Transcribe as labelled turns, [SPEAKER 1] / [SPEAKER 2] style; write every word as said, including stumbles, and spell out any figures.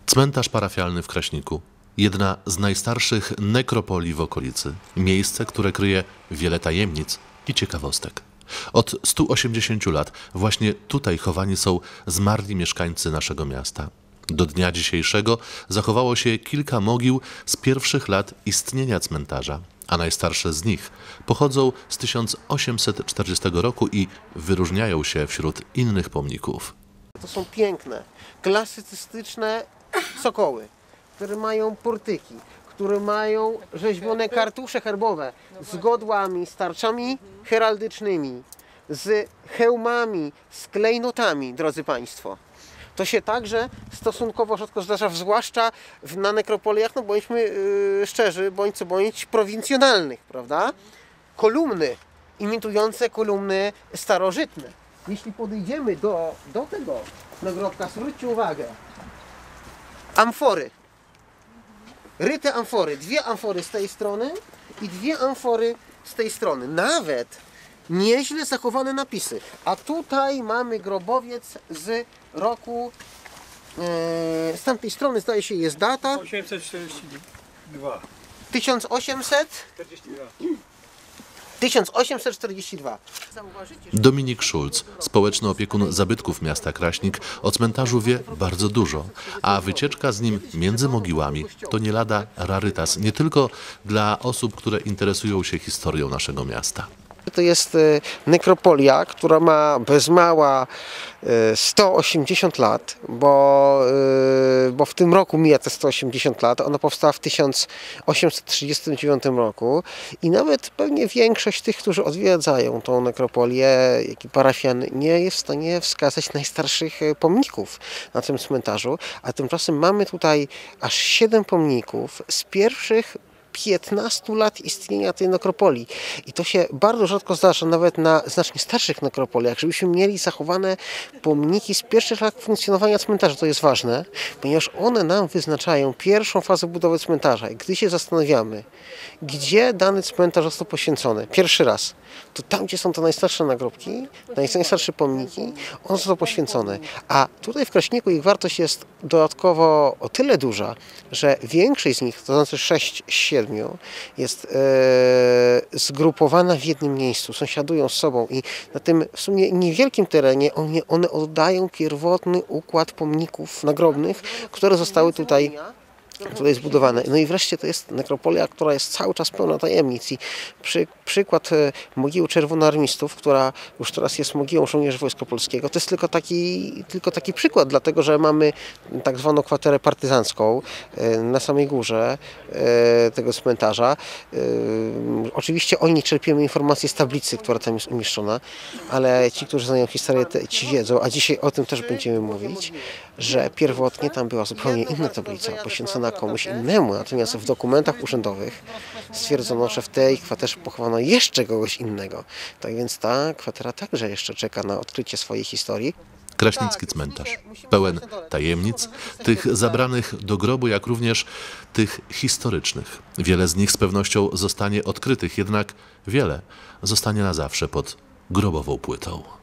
[SPEAKER 1] Cmentarz parafialny w Kraśniku. Jedna z najstarszych nekropolii w okolicy. Miejsce, które kryje wiele tajemnic i ciekawostek. Od stu osiemdziesięciu lat właśnie tutaj chowani są zmarli mieszkańcy naszego miasta. Do dnia dzisiejszego zachowało się kilka mogił z pierwszych lat istnienia cmentarza, a najstarsze z nich pochodzą z tysiąc osiemset czterdziestego roku i wyróżniają się wśród innych pomników.
[SPEAKER 2] To są piękne, klasycystyczne sokoły, które mają portyki, które mają rzeźbione kartusze herbowe z godłami, z tarczami heraldycznymi, z hełmami, z klejnotami, drodzy Państwo. To się także stosunkowo rzadko zdarza, zwłaszcza na nekropoliach, no bądźmy yy, szczerzy, bądź co bądź prowincjonalnych, prawda? Kolumny imitujące kolumny starożytne. Jeśli podejdziemy do, do tego nagrobka, zwróćcie uwagę, amfory, ryte amfory, dwie amfory z tej strony i dwie amfory z tej strony. Nawet nieźle zachowane napisy. A tutaj mamy grobowiec z roku, e, z tamtej strony zdaje się jest data
[SPEAKER 3] osiemset czterdzieści dwa.
[SPEAKER 2] tysiąc osiemset czterdzieści dwa.
[SPEAKER 1] Dominik Szulc, społeczny opiekun zabytków miasta Kraśnik, o cmentarzu wie bardzo dużo, a wycieczka z nim między mogiłami to nie lada rarytas, nie tylko dla osób, które interesują się historią naszego miasta.
[SPEAKER 2] To jest nekropolia, która ma bez mała sto osiemdziesiąt lat, bo, bo w tym roku mija te sto osiemdziesiąt lat. Ona powstała w tysiąc osiemset trzydziestym dziewiątym roku i nawet pewnie większość tych, którzy odwiedzają tą nekropolię, jak i parafian, nie jest w stanie wskazać najstarszych pomników na tym cmentarzu, a tymczasem mamy tutaj aż siedem pomników z pierwszych piętnastu lat istnienia tej nekropolii. I to się bardzo rzadko zdarza, nawet na znacznie starszych nekropoliach, żebyśmy mieli zachowane pomniki z pierwszych lat funkcjonowania cmentarza. To jest ważne, ponieważ one nam wyznaczają pierwszą fazę budowy cmentarza. I gdy się zastanawiamy, gdzie dany cmentarz został poświęcony pierwszy raz, to tam, gdzie są te najstarsze nagrobki, najstarsze pomniki, one zostały poświęcone. A tutaj w Kraśniku ich wartość jest dodatkowo o tyle duża, że większość z nich, to znaczy sześć z siedmiu, jest e, zgrupowana w jednym miejscu, sąsiadują z sobą i na tym w sumie niewielkim terenie one, one oddają pierwotny układ pomników nagrobnych, które zostały tutaj tutaj zbudowane. No i wreszcie to jest nekropolia, która jest cały czas pełna tajemnic. I przy, przykład mogiły czerwonoarmistów, która już teraz jest mogiłą żołnierzy Wojska Polskiego, to jest tylko taki, tylko taki przykład, dlatego że mamy tak zwaną kwaterę partyzancką na samej górze tego cmentarza. Oczywiście o niej czerpiemy informacje z tablicy, która tam jest umieszczona, ale ci, którzy znają historię, ci wiedzą, a dzisiaj o tym też będziemy mówić, że pierwotnie tam była zupełnie inna tablica, poświęcona komuś innemu, natomiast w dokumentach urzędowych stwierdzono, że w tej kwaterze pochowano jeszcze kogoś innego. Tak więc ta kwatera także jeszcze czeka na odkrycie swojej historii.
[SPEAKER 1] Kraśnicki cmentarz, pełen tajemnic, tych zabranych do grobu, jak również tych historycznych. Wiele z nich z pewnością zostanie odkrytych, jednak wiele zostanie na zawsze pod grobową płytą.